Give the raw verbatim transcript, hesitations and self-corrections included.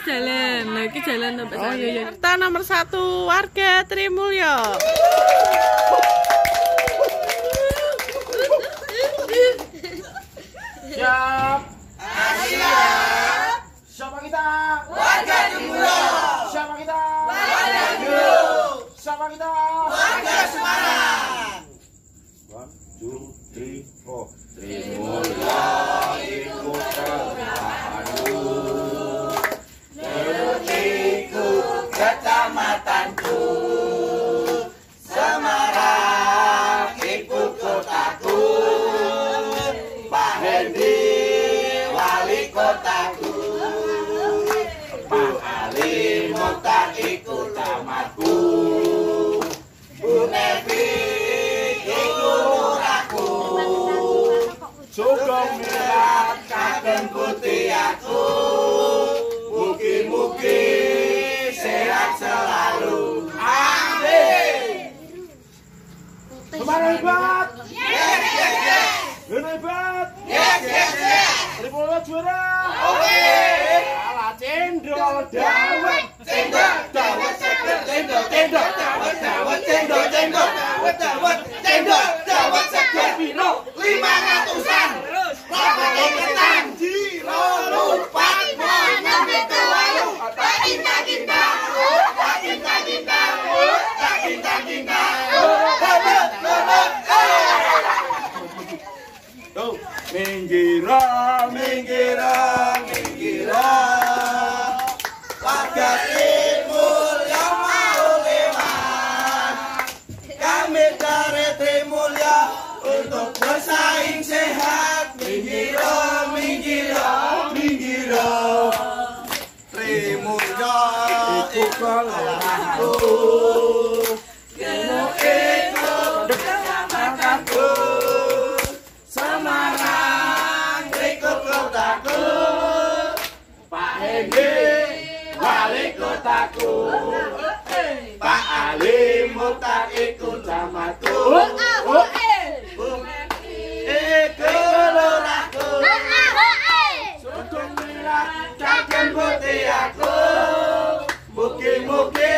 jalan. Nah, iki jalan sampai Oh iya iya. Kita nomor satu warga Trimulyo. Siap. Siap. Siapa kita? Warga Trimulyo. Siapa kita? Warga Trimulyo. Siapa kita? Warga Semarang. One, two, three, four. Trimulyo iku kecamatanku. Iku kecamatanku. Semarang iku kotaku. Pak Hendi wali kotaku. Pak Ali Mokhtar iku camatku. Bu Nevi iku lurahku. Sugeng Mirat kagem putih aku. Mugi-mugi sehat selalu. Amin. Semarang hebat. Yes, yes, yes. Luna hebat. Yes, yes, yes. Trimulyo juara. Oke. Alah cendol dawet. Cendol, dawet, seger, cendol, cendol, dawet, dawet, cendol, cendol, dawet, dawet, cendol, dawet, seger, piro, lima ratusan. Rokok ketan, jiro, lupat, enam itu lalu. Tak cinta, cinta, tak cinta, cinta, tak cinta, cinta. Lelek, lelek, Tuh, minggiro, minggiro, minggiro. Warga Trimulyo mau lewat. Kami dari Trimulyo untuk bersaing sehat. Minggiro, minggiro, minggiro. Trimulyo iku kelurahanku. Ilmu iku kecamatanku. Semarang ikut kotaku. Pak Hendi wali kotaku. Pak Ali Mokhtar ikut camatku. Iku lurahku. Sugeng Mirat kagem putih aku. Mugi-mugi